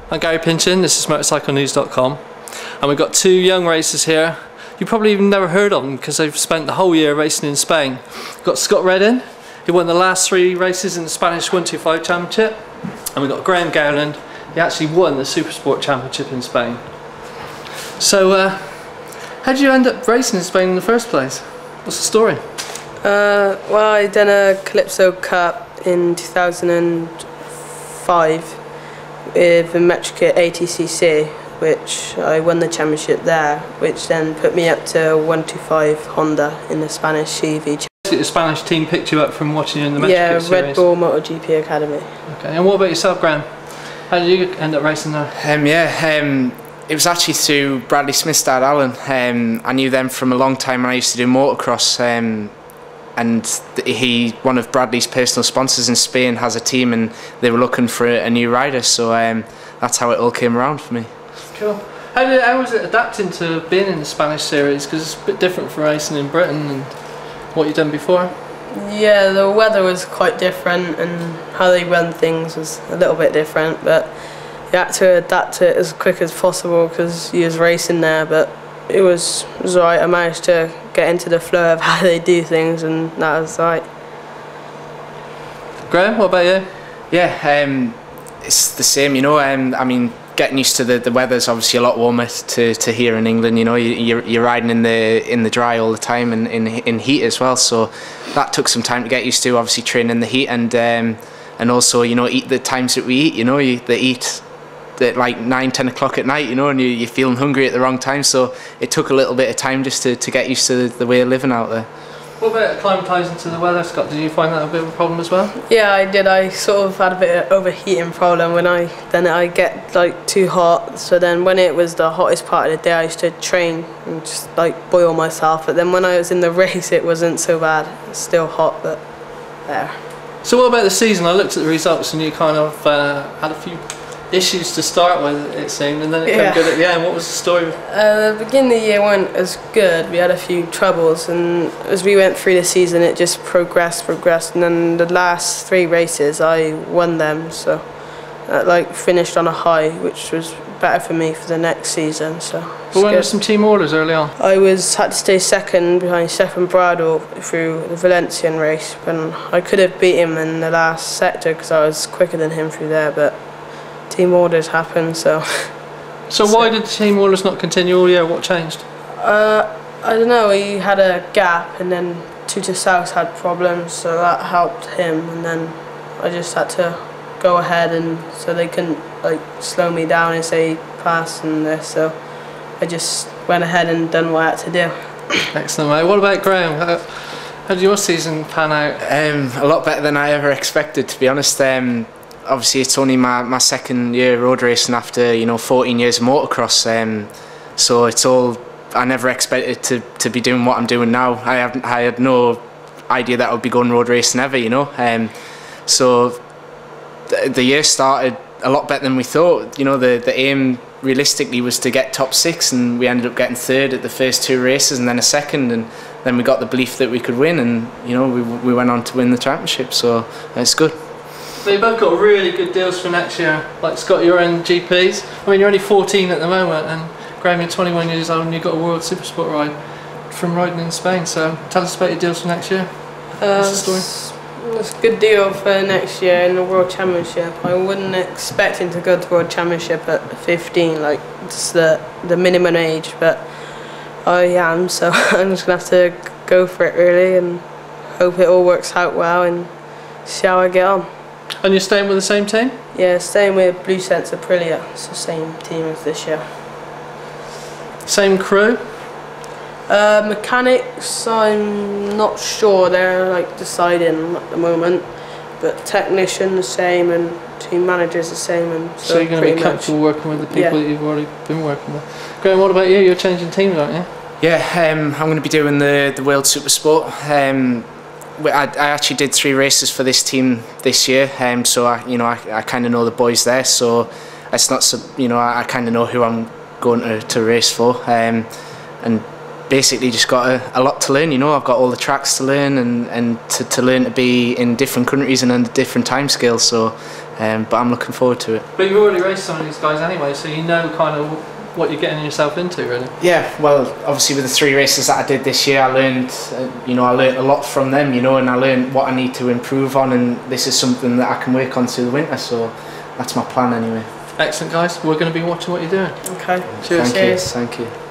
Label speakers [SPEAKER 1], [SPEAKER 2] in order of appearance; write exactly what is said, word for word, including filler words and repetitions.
[SPEAKER 1] I'm Gary Pinchin, this is Motorcycle News dot com, and we've got two young racers here. You probably even never heard of them because they've spent the whole year racing in Spain. We've got Scott Reading, who won the last three races in the Spanish one twenty-five Championship, and we've got Graeme Gowland, he actually won the Supersport Championship in Spain. So, uh, how did you end up racing in Spain in the first place? What's the story?
[SPEAKER 2] Uh, well, I done a Calypso Cup in two thousand five with the Metrokit A T C C, which I won the championship there, which then put me up to one twenty-five Honda in the Spanish C V.
[SPEAKER 1] The Spanish team picked you up from watching you in the Metrokit
[SPEAKER 2] yeah,
[SPEAKER 1] series?
[SPEAKER 2] Yeah, Red Bull MotoGP Academy.
[SPEAKER 1] Okay, and what about yourself, Graeme? How did you end up racing there?
[SPEAKER 3] Um, yeah, um, it was actually through Bradley Smith's dad, Alan. Um, I knew them from a long time when I used to do motocross. Um, and he, one of Bradley's personal sponsors in Spain, has a team, and they were looking for a, a new rider, so um, that's how it all came around for me.
[SPEAKER 1] Cool. How, did, how was it adapting to being in the Spanish series? Because it's a bit different from racing in Britain and what you've done before.
[SPEAKER 2] Yeah, the weather was quite different, and how they run things was a little bit different, but you had to adapt to it as quick as possible because you was racing there. But it was, it was alright. I managed to get into the flow of how they do things, and that was right.
[SPEAKER 1] Graeme, what about you?
[SPEAKER 3] Yeah, um, it's the same, you know. Um, I mean, getting used to the the weather's obviously a lot warmer to to here in England. You know, you, you're you're riding in the in the dry all the time, and in in heat as well. So that took some time to get used to. Obviously, training in the heat, and um, and also, you know, eat the times that we eat. You know, you they eat at like nine, ten o'clock at night, you know, and you, you're feeling hungry at the wrong time, so it took a little bit of time just to, to get used to the, the way of living out there.
[SPEAKER 1] What about acclimatising to the weather, Scott? Did you find that a bit of a problem as well?
[SPEAKER 2] Yeah, I did. I sort of had a bit of overheating problem when I, then I get like too hot, so then when it was the hottest part of the day I used to train and just like boil myself, but then when I was in the race it wasn't so bad. It's still hot, but there.
[SPEAKER 1] So what about the season? I looked at the results and you kind of uh, had a few issues to start with, it seemed, and then it
[SPEAKER 2] yeah.
[SPEAKER 1] came good at the end. What was the story?
[SPEAKER 2] Uh, the beginning of the year weren't as good. We had a few troubles, and as we went through the season it just progressed, progressed, and then the last three races I won them, so that like finished on a high, which was better for me for the next season. So
[SPEAKER 1] but when there some team orders early on?
[SPEAKER 2] I was had to stay second behind Stefan Bradl through the Valencian race, and I could have beat him in the last sector because I was quicker than him through there, but team orders happened, so...
[SPEAKER 1] So why did the team orders not continue all year? What changed?
[SPEAKER 2] Uh, I don't know, he had a gap, and then Tutor South had problems, so that helped him, and then I just had to go ahead, and so they couldn't like slow me down and say pass and this, so I just went ahead and done what I had to do.
[SPEAKER 1] Excellent, mate. What about Graeme? How, how did your season pan out?
[SPEAKER 3] Um, a lot better than I ever expected, to be honest. Um, Obviously, it's only my, my second year road racing after, you know, fourteen years of motocross. Um, so it's all, I never expected to, to be doing what I'm doing now. I haven't, I had no idea that I would be going road racing ever, you know. Um, so the, the year started a lot better than we thought. You know, the, the aim realistically was to get top six, and we ended up getting third at the first two races and then a second, and then we got the belief that we could win, and, you know, we, we went on to win the championship, so it's good.
[SPEAKER 1] So you both got really good deals for next year. Like Scott, you're in G Ps. I mean, you're only fourteen at the moment, and Graeme, you're twenty-one years old, and you've got a World Supersport ride from riding in Spain. So tell us about your deals for next year.
[SPEAKER 2] Uh,
[SPEAKER 1] What's the story?
[SPEAKER 2] It's a good deal for next year in the World Championship. I wasn't expecting to go to World Championship at fifteen, like it's the the minimum age, but I am. So I'm just gonna have to go for it really, and hope it all works out well, and see how I get on.
[SPEAKER 1] And you're staying with the same team?
[SPEAKER 2] Yeah, staying with Blue Sense Aprilia. It's the same team as this year.
[SPEAKER 1] Same crew?
[SPEAKER 2] Uh, mechanics, I'm not sure. They're like deciding at the moment. But technician the same, and team manager's the same. And so,
[SPEAKER 1] so you're going to be comfortable much. working with the people yeah. that you've already been working with. Graeme, what about you? You're changing teams, aren't you?
[SPEAKER 3] Yeah, um, I'm going to be doing the, the World Supersport. Um, I, I actually did three races for this team this year, um, so I, you know, I, I kind of know the boys there. So it's not, so, you know, I, I kind of know who I'm going to, to race for, um, and basically just got a, a lot to learn. You know, I've got all the tracks to learn, and, and to, to learn to be in different countries and under different time scales. So, um, but I'm looking forward to it.
[SPEAKER 1] But you've already raced some of these guys anyway, so you know kind of what you're getting yourself into, really.
[SPEAKER 3] Yeah, well, obviously with the three races that I did this year, I learned, uh, you know, I learned a lot from them, you know, and I learned what I need to improve on, and this is something that I can work on through the winter. So that's my plan anyway.
[SPEAKER 1] Excellent, guys. We're going to be watching what you're doing.
[SPEAKER 2] Okay.
[SPEAKER 1] Cheers.
[SPEAKER 3] Thank you. Thank you.